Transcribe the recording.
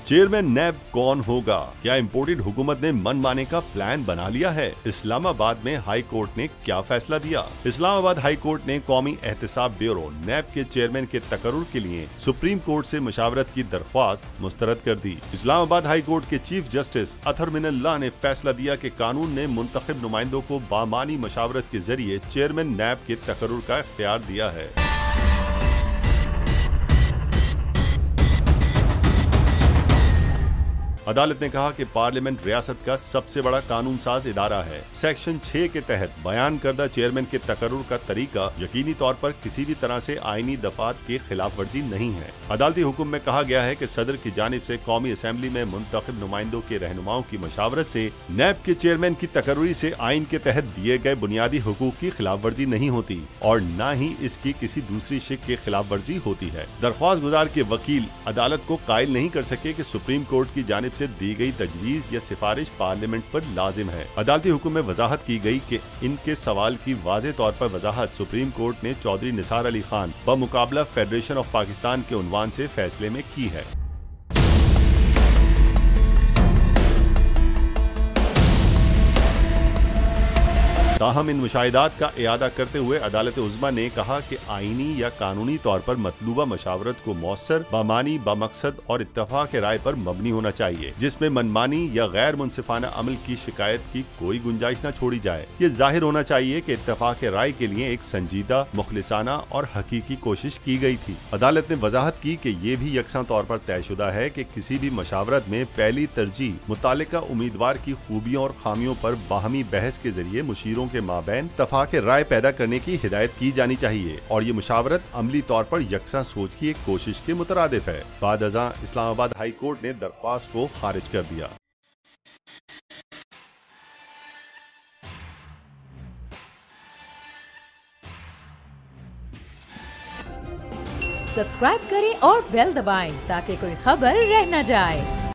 Chairman नैब कौन होगा? क्या इम्पोर्टेड हुकूमत ने मनमाने का प्लान बना लिया है? इस्लामाबाद में हाई कोर्ट ने क्या फैसला दिया? इस्लामाबाद हाई कोर्ट ने कौमी एहतसाब ब्यूरो नैब के चेयरमैन के तकर्रुर के लिए सुप्रीम कोर्ट से मशावरत की दरख्वास्त मुस्तरद कर दी। इस्लामाबाद हाई कोर्ट के चीफ जस्टिस अतहर मिनल्लाह ने फैसला दिया कि कानून ने मुंतखब नुमाइंदों को बामानी मशावरत के जरिए चेयरमैन नैब के तकर्रुर का इख्तियार दिया है। अदालत ने कहा कि पार्लियामेंट रियासत का सबसे बड़ा कानून साज इदारा है। सेक्शन 6 के तहत बयान करदा चेयरमैन के तकर्रुर का तरीका यकीनी तौर पर किसी भी तरह से आईनी दफात की खिलाफ वर्जी नहीं है। अदालती हुक्म में कहा गया है कि सदर की जानिब से कौमी असम्बली में मुंतखब नुमाइंदों के रहनुमाओं की मशावरत से नैब के चेयरमैन की तकर्रुरी से आइन के तहत दिए गए बुनियादी हुकूक की खिलाफ वर्जी नहीं होती और न ही इसकी किसी दूसरी शिक की खिलाफ वर्जी होती है। दरख्वास्त गुजार के वकील अदालत को कायल नहीं कर सके कि सुप्रीम कोर्ट की जानिब से दी गई तजवीज या सिफारिश पार्लियामेंट पर लाजिम है। अदालती हुक्म में वजाहत की गई कि इनके सवाल की वाज़ेह तौर पर वजाहत सुप्रीम कोर्ट ने चौधरी निसार अली खान बमुकाबला फेडरेशन ऑफ पाकिस्तान के उन्वान से फैसले में की है। ताहम इन मुशाहिदात का इयादा करते हुए अदालत उज़्मा ने कहा कि आईनी या कानूनी तौर पर मतलूबा मशावरत को मौसर, बामानी, बामकसद और इत्तफाक राय पर मबनी होना चाहिए, जिसमें मनमानी या गैर मुनसिफाना अमल की शिकायत की कोई गुंजाइश न छोड़ी जाए। ये जाहिर होना चाहिए कि इत्तफाक राय के लिए एक संजीदा, मुखलिसाना और हकीकी कोशिश की गई थी। अदालत ने वजाहत की कि ये भी यकसा तौर पर तयशुदा है कि किसी भी मशावरत में पहली तरजीह मुतालिका उम्मीदवार की खूबियों और खामियों पर बाहमी बहस के जरिए मुशीरों के माबैन तफाक राय पैदा करने की हिदायत की जानी चाहिए और ये मुशावरत अमली तौर पर यकसा सोच की एक कोशिश के मुतरादिफ है। बाद अज़ां इस्लामाबाद हाई कोर्ट ने दरख्वास्त को खारिज कर दिया। सब्सक्राइब करें और बेल दबाएं ताकि कोई खबर रह न जाए।